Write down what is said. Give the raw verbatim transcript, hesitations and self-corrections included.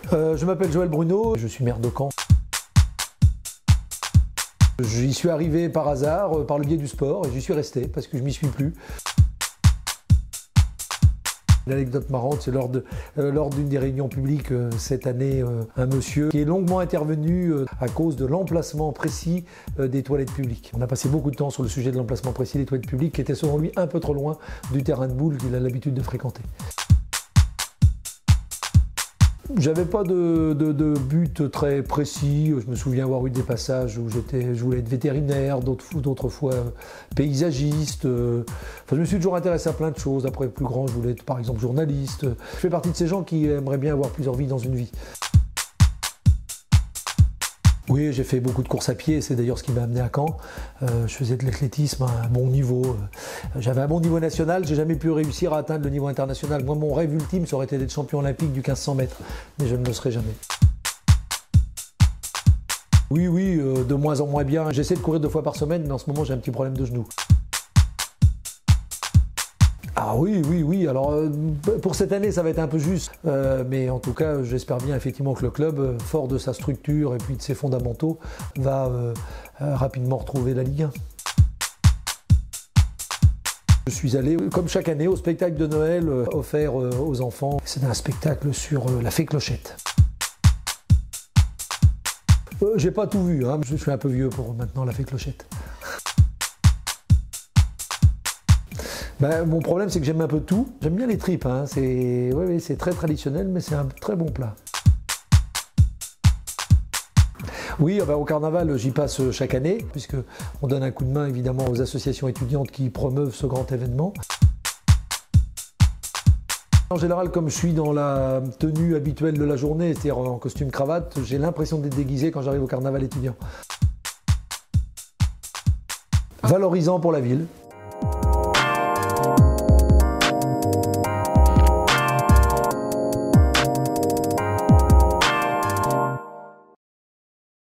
Euh, je m'appelle Joël Bruno, je suis maire de Caen. J'y suis arrivé par hasard, euh, par le biais du sport, et j'y suis resté parce que je m'y suis plus. L'anecdote marrante, c'est lors de, euh, lors d'une des réunions publiques euh, cette année, euh, un monsieur qui est longuement intervenu euh, à cause de l'emplacement précis euh, des toilettes publiques. On a passé beaucoup de temps sur le sujet de l'emplacement précis des toilettes publiques qui était selon lui un peu trop loin du terrain de boule qu'il a l'habitude de fréquenter. J'avais pas de, de, de but très précis. Je me souviens avoir eu des passages où j'étais, je voulais être vétérinaire, d'autres fois paysagiste. Enfin, je me suis toujours intéressé à plein de choses. Après, plus grand, je voulais être par exemple journaliste. Je fais partie de ces gens qui aimeraient bien avoir plusieurs vies dans une vie. Oui, j'ai fait beaucoup de courses à pied, c'est d'ailleurs ce qui m'a amené à Caen. Euh, je faisais de l'athlétisme à un bon niveau. J'avais un bon niveau national, j'ai jamais pu réussir à atteindre le niveau international. Moi, mon rêve ultime, ça aurait été d'être champion olympique du quinze cents mètres, mais je ne le serai jamais. Oui, oui, euh, de moins en moins bien. J'essaie de courir deux fois par semaine, mais en ce moment, j'ai un petit problème de genou. Ah oui, oui, oui. Alors euh, pour cette année, ça va être un peu juste. Euh, mais en tout cas, j'espère bien effectivement que le club, fort de sa structure et puis de ses fondamentaux, va euh, euh, rapidement retrouver la Ligue un. Je suis allé, comme chaque année, au spectacle de Noël euh, offert euh, aux enfants. C'est un spectacle sur euh, la fée Clochette. Euh, J'ai pas tout vu, hein. Je suis un peu vieux pour maintenant la fée Clochette. Ben, mon problème, c'est que j'aime un peu tout. J'aime bien les tripes, hein. C'est ouais, ouais, c'est très traditionnel, mais c'est un très bon plat. Oui, ben, au carnaval, j'y passe chaque année, puisqu'on donne un coup de main évidemment aux associations étudiantes qui promeuvent ce grand événement. En général, comme je suis dans la tenue habituelle de la journée, c'est-à-dire en costume cravate, j'ai l'impression d'être déguisé quand j'arrive au carnaval étudiant. Valorisant pour la ville.